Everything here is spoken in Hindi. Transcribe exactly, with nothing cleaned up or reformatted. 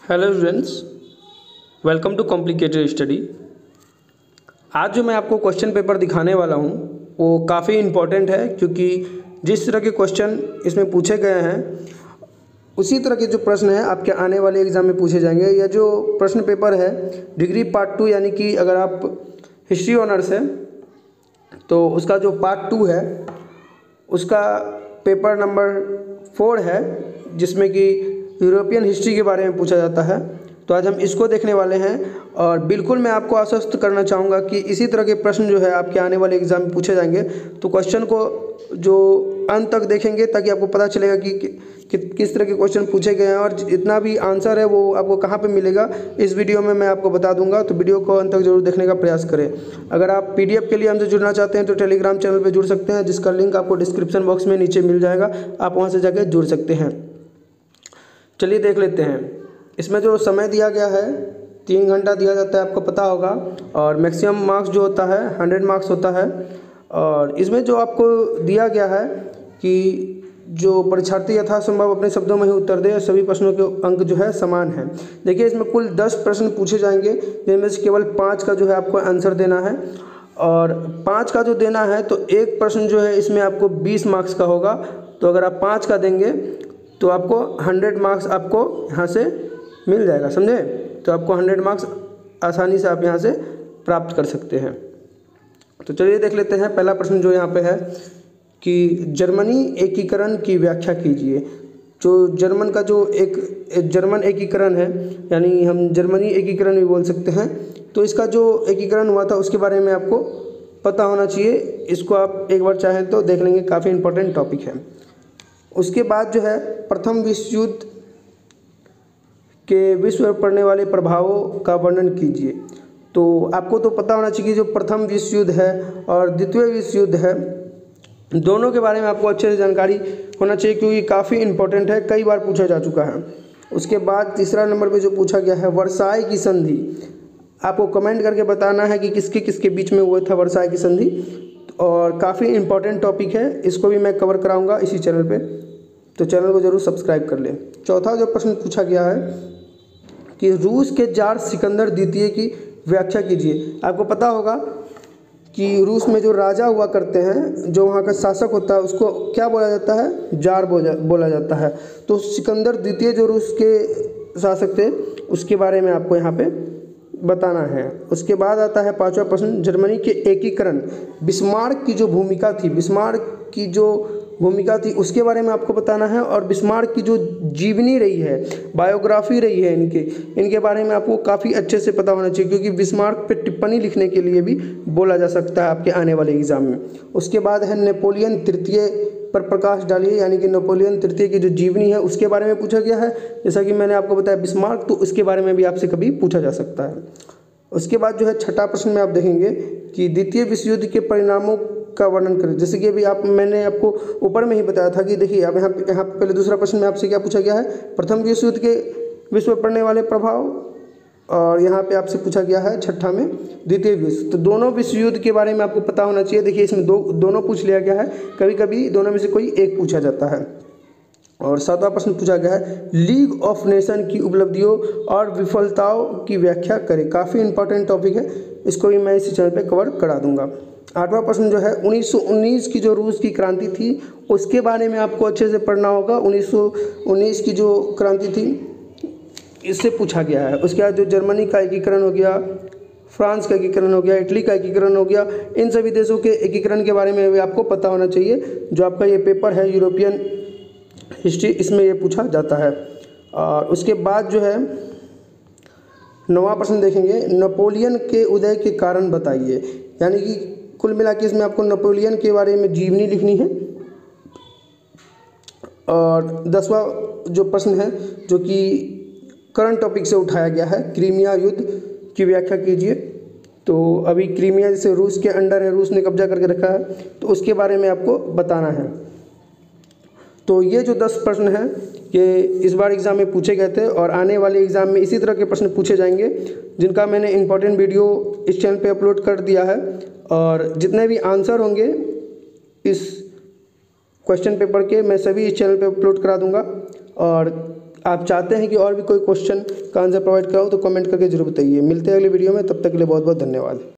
Hello students, welcome to complicated study. आज जो मैं आपको क्वेश्चन पेपर दिखाने वाला हूँ वो काफ़ी इम्पोर्टेंट है, क्योंकि जिस तरह के क्वेश्चन इसमें पूछे गए हैं उसी तरह के जो प्रश्न हैं आपके आने वाले एग्ज़ाम में पूछे जाएंगे। यह जो प्रश्न पेपर है डिग्री पार्ट टू, यानी कि अगर आप हिस्ट्री ऑनर्स है तो उसका जो पार्ट टू है उसका पेपर नंबर फोर है, जिसमें कि यूरोपियन हिस्ट्री के बारे में पूछा जाता है। तो आज हम इसको देखने वाले हैं और बिल्कुल मैं आपको आश्वस्त करना चाहूँगा कि इसी तरह के प्रश्न जो है आपके आने वाले एग्ज़ाम में पूछे जाएंगे। तो क्वेश्चन को जो अंत तक देखेंगे ताकि आपको पता चलेगा कि, कि, कि किस तरह के क्वेश्चन पूछे गए हैं और जितना भी आंसर है वो आपको कहाँ पे मिलेगा इस वीडियो में मैं आपको बता दूंगा। तो वीडियो को अंत तक जरूर देखने का प्रयास करें। अगर आप पीडीएफ के लिए हमसे जुड़ना चाहते हैं तो टेलीग्राम चैनल पर जुड़ सकते हैं, जिसका लिंक आपको डिस्क्रिप्शन बॉक्स में नीचे मिल जाएगा, आप वहाँ से जाकर जुड़ सकते हैं। चलिए देख लेते हैं। इसमें जो समय दिया गया है तीन घंटा दिया जाता है, आपको पता होगा, और मैक्सिमम मार्क्स जो होता है हंड्रेड मार्क्स होता है। और इसमें जो आपको दिया गया है कि जो परीक्षार्थी यथासंभव अपने शब्दों में ही उत्तर दे, सभी प्रश्नों के अंक जो है समान है। देखिए इसमें कुल दस प्रश्न पूछे जाएंगे, जिनमें से केवल पाँच का जो है आपको आंसर देना है। और पाँच का जो देना है तो एक प्रश्न जो है इसमें आपको बीस मार्क्स का होगा। तो अगर आप पाँच का देंगे तो आपको हंड्रेड मार्क्स आपको यहाँ से मिल जाएगा, समझे। तो आपको हंड्रेड मार्क्स आसानी से आप यहाँ से प्राप्त कर सकते हैं। तो चलिए देख लेते हैं। पहला प्रश्न जो यहाँ पे है कि जर्मनी एकीकरण की व्याख्या कीजिए। जो जर्मन का जो एक जर्मन एकीकरण है, यानी हम जर्मनी एकीकरण भी बोल सकते हैं, तो इसका जो एकीकरण हुआ था उसके बारे में आपको पता होना चाहिए। इसको आप एक बार चाहें तो देख लेंगे, काफ़ी इंपॉर्टेंट टॉपिक है। उसके बाद जो है प्रथम विश्व युद्ध के विश्व पर पड़ने वाले प्रभावों का वर्णन कीजिए। तो आपको तो पता होना चाहिए कि जो प्रथम विश्व युद्ध है और द्वितीय विश्व युद्ध है, दोनों के बारे में आपको अच्छे से जानकारी होना चाहिए, क्योंकि काफ़ी इम्पोर्टेंट है, कई बार पूछा जा चुका है। उसके बाद तीसरा नंबर पे जो पूछा गया है वर्साई की संधि। आपको कमेंट करके बताना है कि किसके किसके बीच में हुआ था वर्साई की संधि, और काफ़ी इम्पोर्टेंट टॉपिक है, इसको भी मैं कवर कराऊंगा इसी चैनल पे, तो चैनल को जरूर सब्सक्राइब कर लें। चौथा जो प्रश्न पूछा गया है कि रूस के जार सिकंदर द्वितीय की व्याख्या कीजिए। आपको पता होगा कि रूस में जो राजा हुआ करते हैं, जो वहाँ का शासक होता है, उसको क्या बोला जाता है? जार बोला जाता है। तो सिकंदर द्वितीय जो रूस के शासक थे उसके बारे में आपको यहाँ पे बताना है। उसके बाद आता है पांचवा प्रश्न, जर्मनी के एकीकरण बिस्मार्क की जो भूमिका थी, बिस्मार्क की जो भूमिका थी उसके बारे में आपको बताना है। और बिस्मार्क की जो जीवनी रही है, बायोग्राफी रही है इनके इनके बारे में आपको काफ़ी अच्छे से पता होना चाहिए, क्योंकि बिस्मार्क पे टिप्पणी लिखने के लिए भी बोला जा सकता है आपके आने वाले एग्जाम में। उसके बाद है नेपोलियन तृतीय पर प्रकाश डालिए, यानी कि नेपोलियन तृतीय की जो जीवनी है उसके बारे में पूछा गया है। जैसा कि मैंने आपको बताया बिस्मार्क, तो उसके बारे में भी आपसे कभी पूछा जा सकता है। उसके बाद जो है छठा प्रश्न में आप देखेंगे कि द्वितीय विश्व युद्ध के परिणामों का वर्णन करें। जैसे कि अभी आप मैंने आपको ऊपर में ही बताया था कि देखिए अब यहाँ यहाँ पहले दूसरा प्रश्न में आपसे क्या पूछा गया है, प्रथम विश्व युद्ध के विश्व पर पड़ने वाले प्रभाव, और यहाँ पे आपसे पूछा गया है छठा में द्वितीय विश्व। तो दोनों विश्व युद्ध के बारे में आपको पता होना चाहिए। देखिए इसमें दो दोनों पूछ लिया गया है, कभी कभी दोनों में से कोई एक पूछा जाता है। और सातवां प्रश्न पूछा गया है लीग ऑफ नेशन की उपलब्धियों और विफलताओं की व्याख्या करें। काफ़ी इंपॉर्टेंट टॉपिक है, इसको भी मैं इसी चैनल पे कवर करा दूंगा। आठवां प्रश्न जो है उन्नीस सौ उन्नीस की जो रूस की क्रांति थी उसके बारे में आपको अच्छे से पढ़ना होगा। उन्नीस सौ उन्नीस की जो क्रांति थी इससे पूछा गया है। उसके बाद जो जर्मनी का एकीकरण हो गया, फ्रांस का एकीकरण हो गया, इटली का एकीकरण हो गया, इन सभी देशों के एकीकरण के बारे में भी आपको पता होना चाहिए। जो आपका ये पेपर है यूरोपियन हिस्ट्री, इसमें ये पूछा जाता है। और उसके बाद जो है नौवां प्रश्न देखेंगे, नेपोलियन के उदय के कारण बताइए। यानी कि कुल मिला के इसमें आपको नेपोलियन के बारे में जीवनी लिखनी है। और दसवां जो प्रश्न है जो कि करंट टॉपिक से उठाया गया है, क्रीमिया युद्ध की व्याख्या कीजिए। तो अभी क्रीमिया जैसे रूस के अंडर है, रूस ने कब्जा करके रखा है, तो उसके बारे में आपको बताना है। तो ये जो दस प्रश्न हैं ये इस बार एग्ज़ाम में पूछे गए थे, और आने वाले एग्ज़ाम में इसी तरह के प्रश्न पूछे जाएंगे, जिनका मैंने इंपॉर्टेंट वीडियो इस चैनल पे अपलोड कर दिया है। और जितने भी आंसर होंगे इस क्वेश्चन पेपर के मैं सभी इस चैनल पे अपलोड करा दूंगा। और आप चाहते हैं कि और भी कोई क्वेश्चन का आंसर प्रोवाइड कराऊँ तो कमेंट करके जरूर बताइए। मिलते हैं अगले वीडियो में, तब तक के लिए बहुत बहुत धन्यवाद।